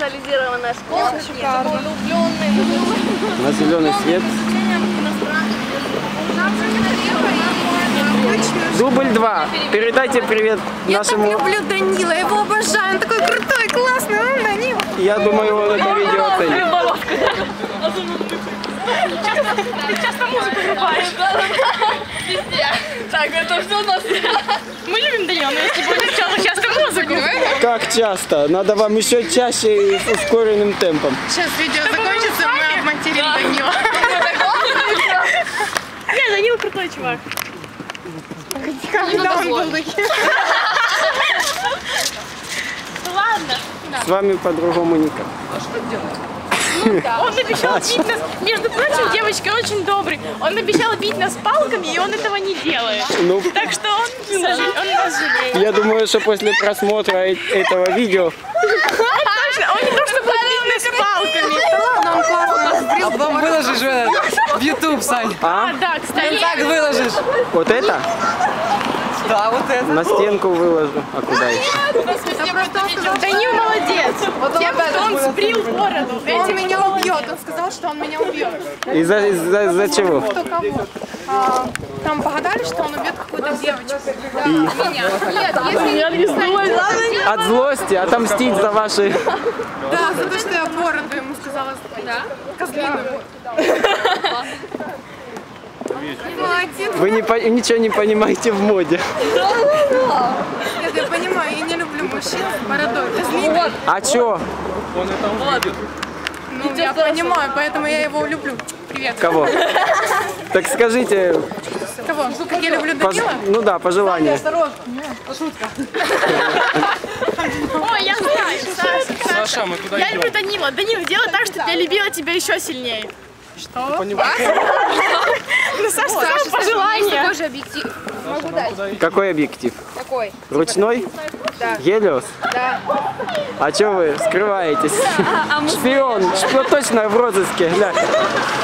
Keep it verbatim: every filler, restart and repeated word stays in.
специализированная школа. На зеленый свет. Дубль два. Передайте привет я нашему... Я так люблю Данила, я его обожаю, он такой крутой, классный, он Данила. Я думаю, он это видео оценит. Ты часто музыку врубаешь. Так, это все у нас. Мы любим Данила, но если бы он часто музыку. Как часто? Надо вам еще чаще и ускоренным темпом. Сейчас видео закончится, мы обматерим Данила. Нет, Данил крутой чувак. Когда он был таким? Ладно. С вами по-другому никак. Он обещал бить нас, между прочим, девочка очень добрый. Он обещал бить нас палками, и он этого не делает. Ну, Так что он, он нас жалеет. я думаю, что после просмотра э- этого видео... Он не то, что будет бить нас палками. Ладно, он классно. А потом выложишь в YouTube, Сань. А? Да, кстати. Так выложишь. Вот это? Да, вот это. На стенку выложу. А куда еще? Данил молодец. Тем, что он сбрил бороду. Он меня убьет, он сказал, что он меня убьет. Из-за из-за- из-за чего? Кто кого? А, там погадали, что он убьет какую-то девочку. Да. Меня. Нет, если не станет... От злости отомстить за ваши... Да, за то, что я бороду ему сказала. Да? Козлиную. Молодец. Вы не по- ничего не понимаете в моде. Нет, я понимаю, я не люблю мужчин с бородой. Козлиной. А чё? Ну, я понимаю, поэтому я его люблю. Привет. Кого? Так скажите, Кого? Как я люблю пож- Данила? ну да, пожелание. Ой, я знаю, Саша. Саша, мы куда Я идем? люблю Данила. Данил, делай так, чтобы я любила тебя еще сильнее. Что? Ну, Саша, сказала пожелание. Такой же объектив. Могу дать. Какой объектив? Такой. Ручной? Да. Гелиос? Да. А чё вы скрываетесь? Шпион, что точно в розыске, глянь.